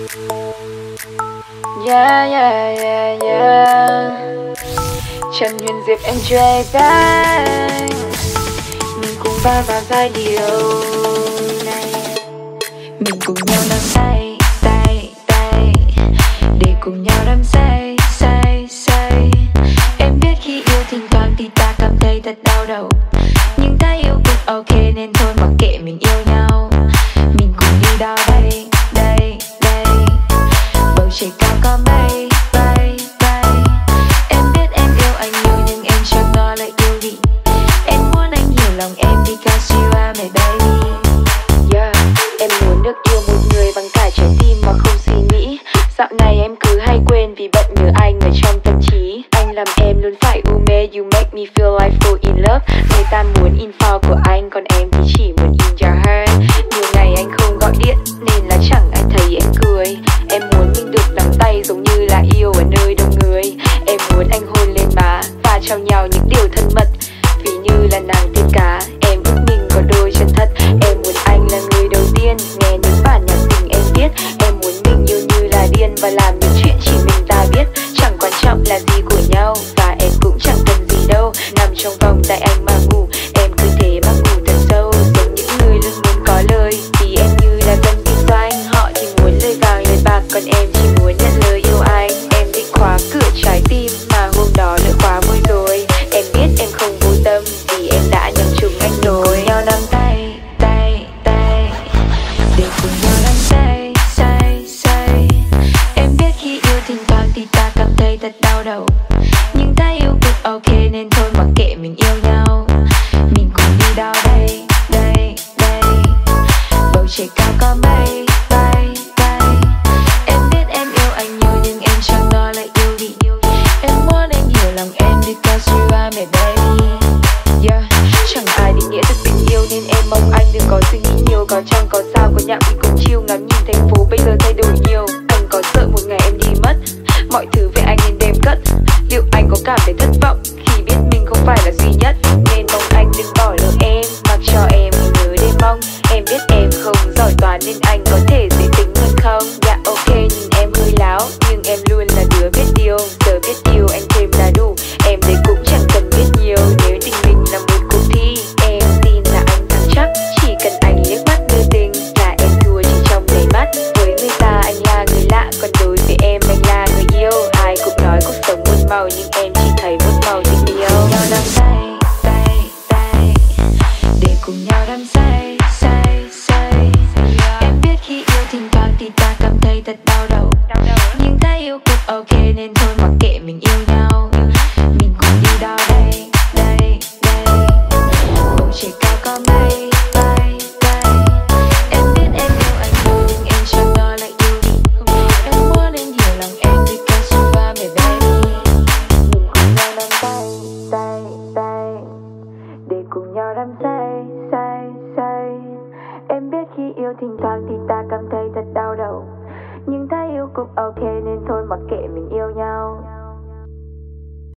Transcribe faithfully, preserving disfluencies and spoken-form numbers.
Yeah, yeah, yeah, yeah. Trần Huyền Diệp em chơi back. Mình cùng va vào giai điệu này. Mình cùng nhau nắm tay, tay, tay, để cùng nhau đắm say, say, say. Em biết khi yêu thỉnh thoảng thì ta cảm thấy thật đau đầu, nhưng ta yêu cũng ok nên thôi mặc kệ mình yêu nhau. Mình cùng đi đâu đây, đây, đây. Bầu trời cao có mây, bay, bay. Em biết em yêu anh nhiều nhưng em chẳng ngờ lại yêu gì. Em muốn anh hiểu lòng em because you are my baby. Yeah, em muốn được yêu một người bằng cả trái tim mà không suy nghĩ. Dạo này em cứ hay quên vì bận nhớ anh ở trong tâm trí. Anh làm em luôn phải u mê, you make me feel like fall in love. Người ta muốn info của anh còn em thì chỉ muốn in your heart. Nhiều ngày anh không gọi điện nên là chẳng ai thấy em cười. Em muốn mình được nắm tay giống như là yêu ở nơi đông người. Em muốn anh hôn lên má và trao nhau những điều thân mật, vì như là nàng tiên cá. Em ước mình có đôi chân thật. Em muốn anh là người đầu tiên nghe những bản nhạc tình em viết. Em muốn mình yêu như là điên và làm những chuyện chỉ mình ta biết. Chẳng quan trọng là gì của nhau và em cũng chẳng cần gì đâu. Nằm trong vòng tay anh mà ngủ, em cứ thế mà ngủ thật sâu. Giống những người luôn muốn có lời, vì em như là dân kinh doanh. Họ thì muốn lời vàng lời bạc, còn em chỉ muốn nhận lời yêu anh. Em định khóa cửa trái tim mà hôm đó lỡ khóa môi rồi. Em biết em không vô tâm vì em đã nhầm trúng anh rồi. Cùng nhau nắm tay, tay, tay, để cùng nhau đắm say, say, say. Em biết khi yêu thỉnh thoảng thì ta cảm thấy thật đau đầu, nhưng ta yêu cũng ok nên thôi mặc kệ mình yêu nhau. Mình cùng đi đâu đây, đây, đây. Bầu trời cao có mây, bay, bay. Em biết em yêu anh nhiều nhưng em chẳng ngờ lại yêu gì. Em muốn anh hiểu lòng em because you are my baby. Yeah, chẳng ai định nghĩa thật tình yêu nên em mong anh đừng có suy nghĩ nhiều. Có chăng có sao có nhạc thì cùng chill ngắm nhìn thành phố bây giờ thay đổi nhiều. Anh có sợ một ngày em đi mất, mọi thứ về anh nên đem cất. Liệu anh có cảm thấy thất vọng khi biết mình không phải là duy nhất? Nên mong anh đừng bỏ lỡ em, mặc cho em nhớ đêm mong. Em biết em không giỏi toán nên anh có thể dễ tính hơn không? Dạ ok nhìn em hơi láo, nhưng em luôn là đứa biết điều. Giờ biết yêu anh thêm là đủ, em đây cũng chẳng cần biết nhiều. Nếu tình mình là một cuộc thi, em tin là anh thắng chắc. Chỉ cần anh liếc mắt đưa tình là em thua chỉ trong giây mắt. Với người ta anh là người lạ, còn đối với em anh là người yêu. Ai cũng nói cuộc sống muôn màu nhưng em chỉ thấy một màu tình yêu. Cùng nhau nắm tay, tay, tay, để cùng nhau đắm say, say, say. Em biết khi yêu thỉnh thoảng thì ta cảm thấy thật đau đầu, nhưng ta yêu cũng ok nên thôi mặc kệ mình yêu nhau. Mình cùng đi đâu đây, đây, đây. Bầu trời cao có mây, bay, bay. Em biết em yêu anh nhiều nhưng em chẳng ngờ lại yêu gì. Em muốn anh hiểu lòng em because you are my baby. Mình cùng nhau nắm tay, tay, tay, để cùng nhau đắm say, say, say. Em biết khi yêu thỉnh thoảng thì ta